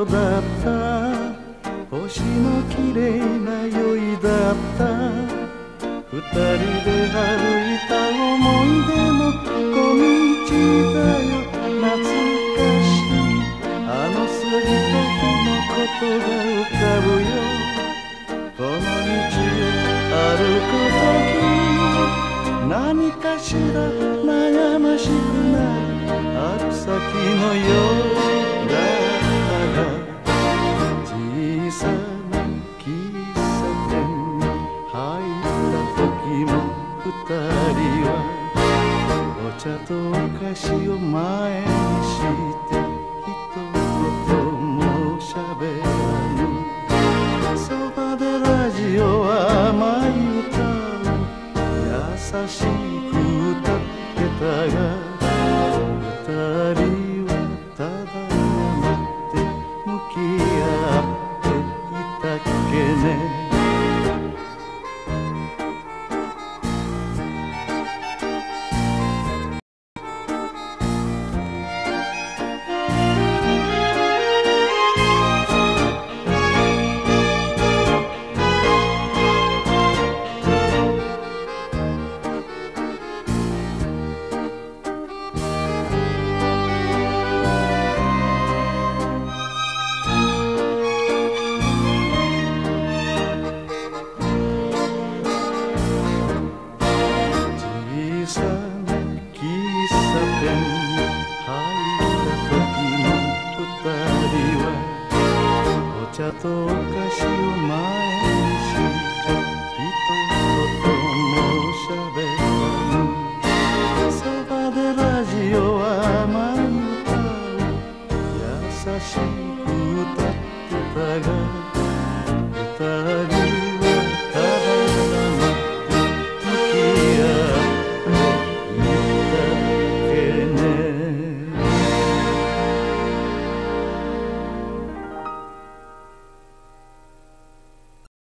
頃だった。星のきれいな夜だった。二人で歩いた思い出の小道だよ。懐かしいあの過ぎた日のことが浮かぶよ。この道を歩くとき何かしら悩ましくなる春先のようだったが、小さな喫茶店に入った時も二人はお茶とお菓子を前にして一言も喋らぬ。そばでラジオは甘い歌を優しく歌ってたが、二人はただ黙って向き合っていたっけね。小さな喫茶店に入った時も二人はお茶とお菓子を前